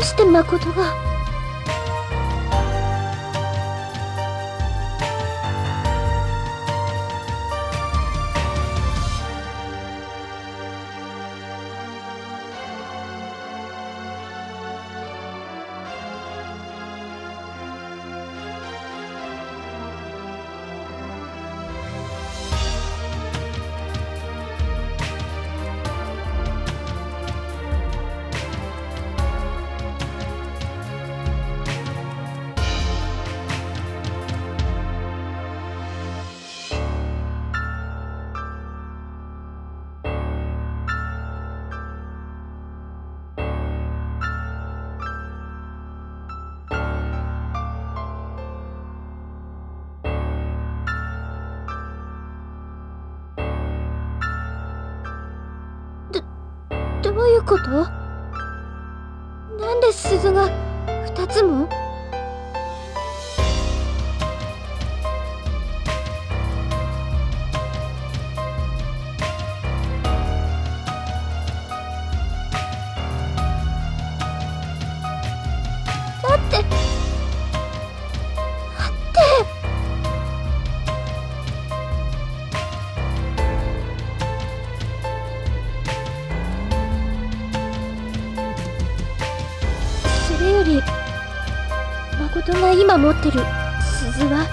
して誠が。どういうこと？なんで鈴が2つも？だって待って。それより誠が今持ってる鈴は？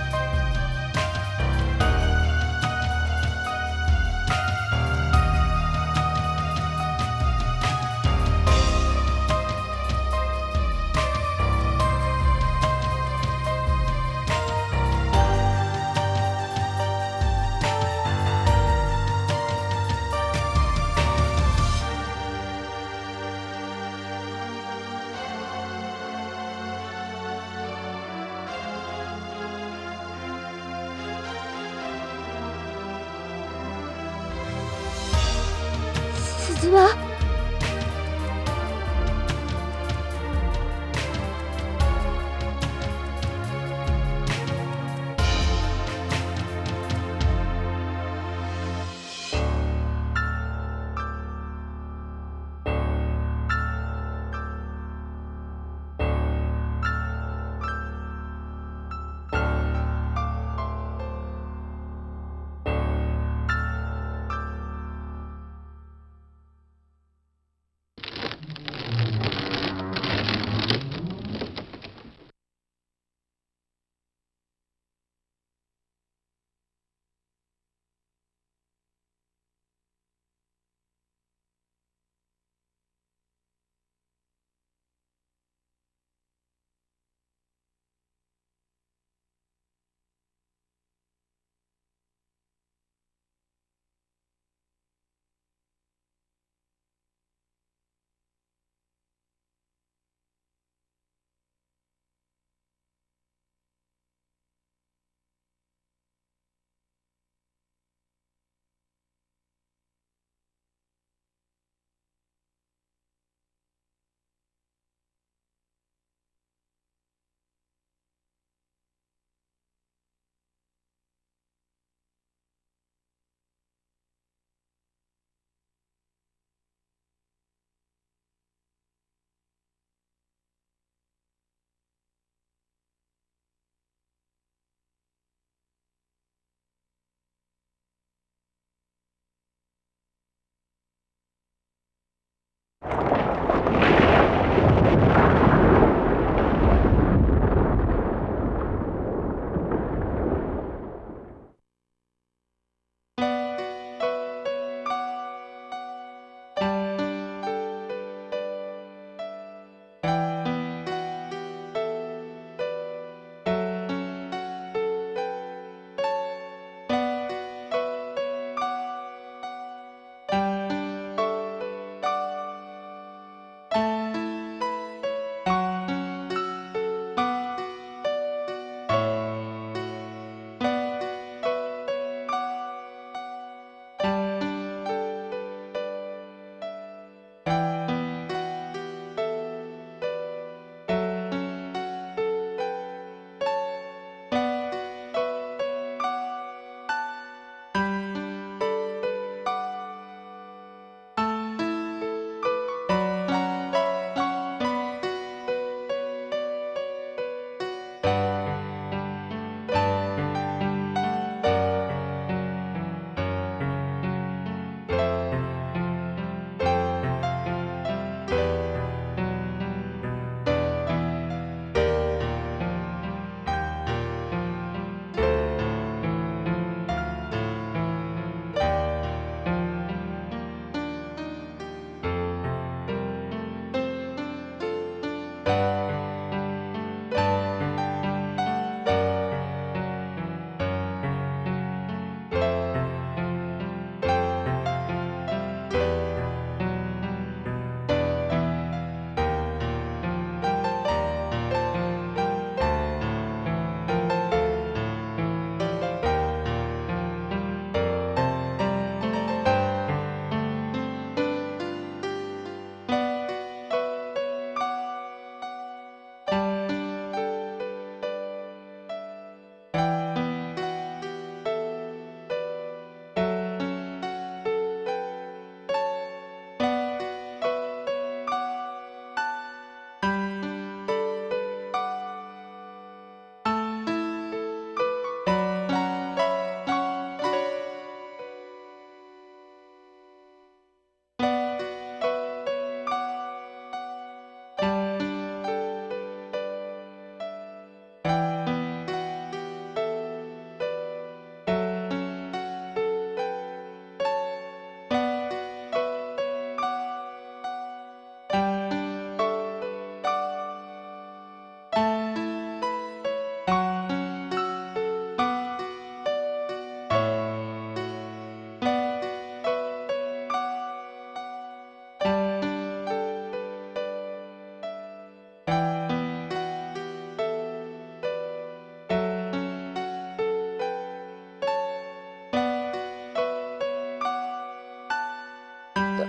鈴は？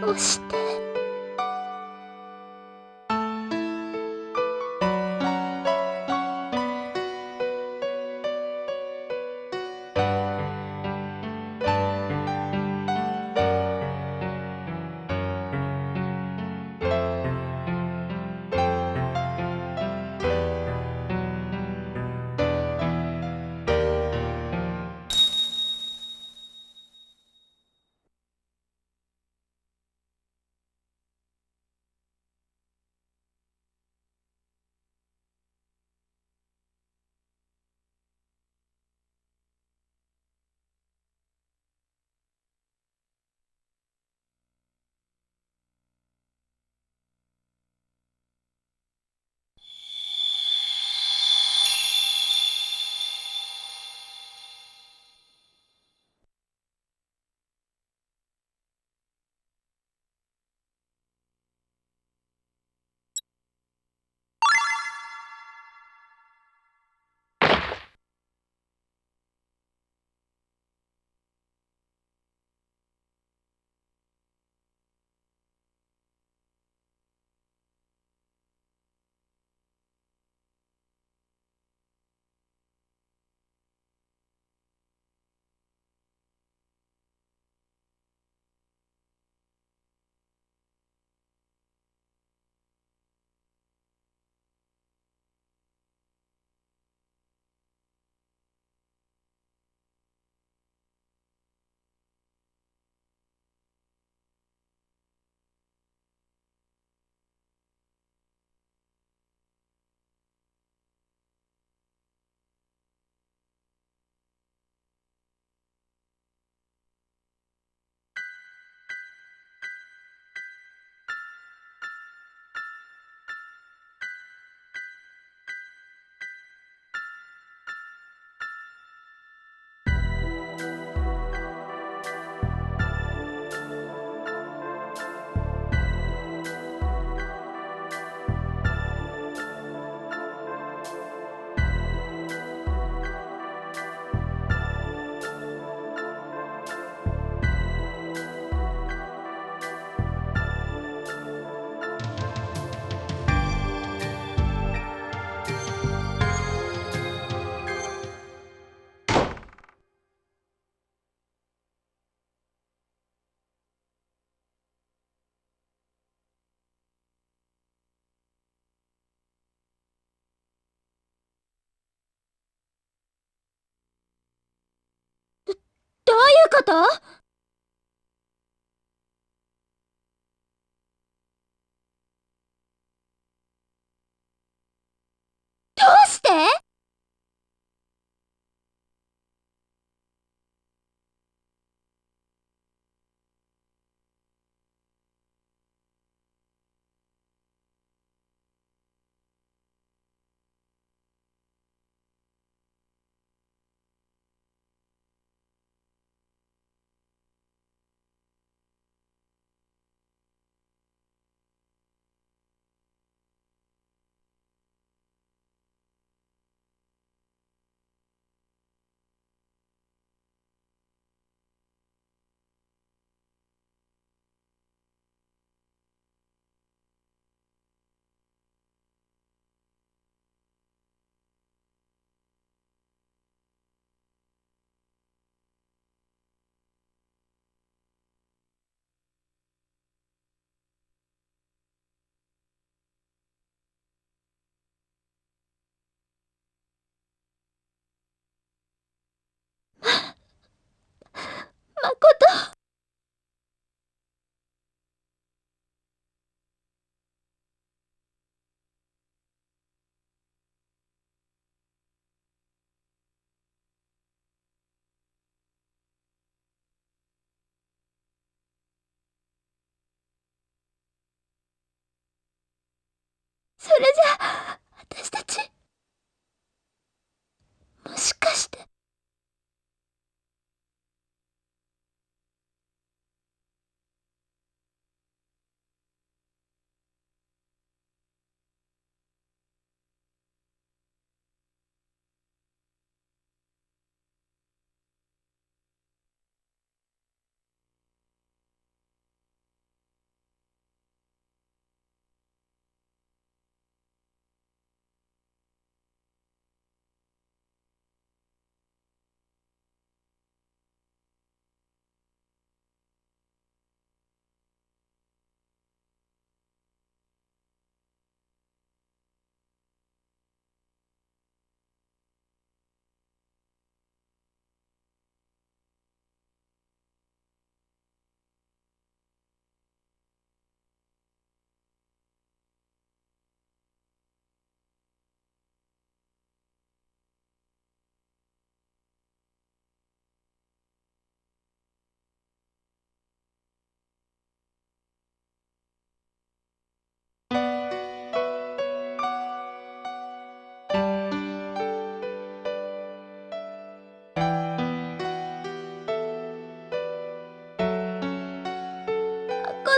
どうして。どういうこと？どうして？誠。それじゃあ、私たち、もしかして。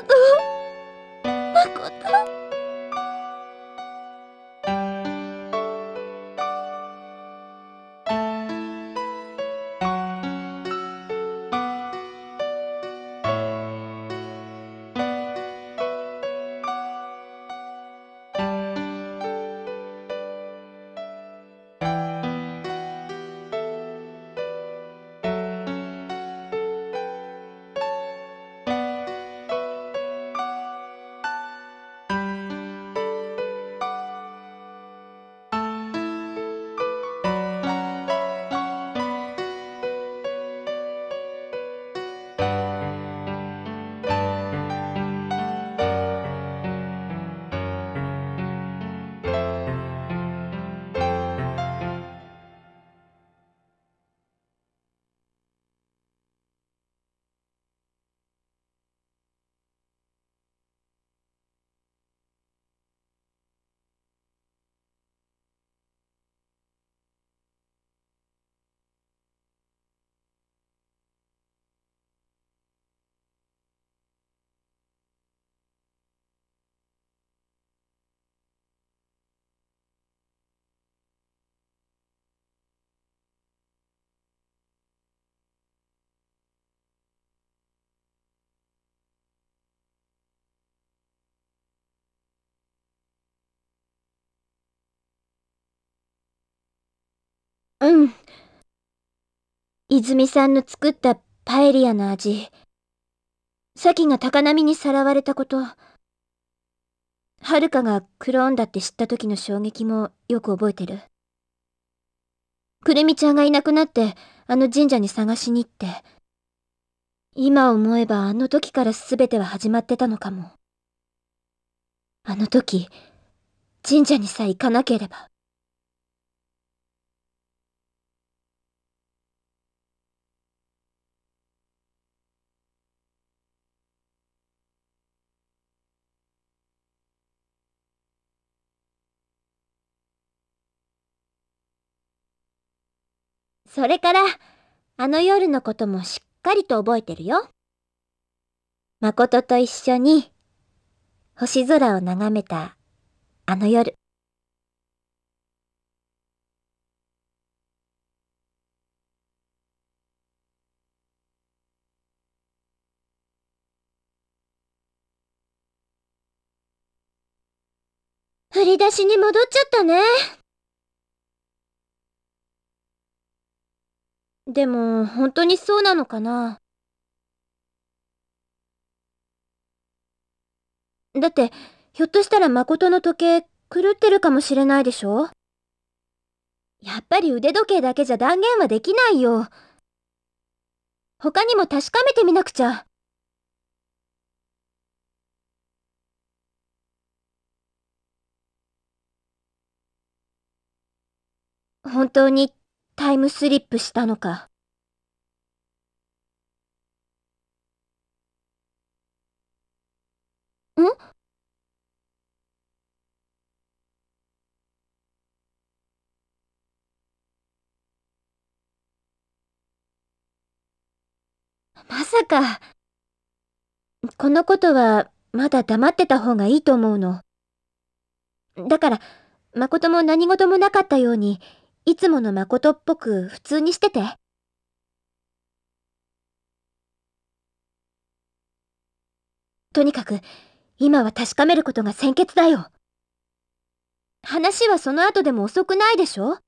誠。うん。泉さんの作ったパエリアの味。サキが高波にさらわれたこと。はるかがクローンだって知った時の衝撃もよく覚えてる。くるみちゃんがいなくなってあの神社に探しに行って。今思えばあの時から全ては始まってたのかも。あの時、神社にさえ行かなければ。それから、あの夜のこともしっかりと覚えてるよ。誠と一緒に、星空を眺めた、あの夜。振り出しに戻っちゃったね。でも、本当にそうなのかな。だって、ひょっとしたら誠の時計狂ってるかもしれないでしょ。やっぱり腕時計だけじゃ断言はできないよ。他にも確かめてみなくちゃ。本当にタイムスリップしたのか。ん？まさか。このことはまだ黙ってた方がいいと思うの。だから、誠も何事もなかったように、いつもの誠っぽく普通にしてて。とにかく、今は確かめることが先決だよ。話はその後でも遅くないでしょ？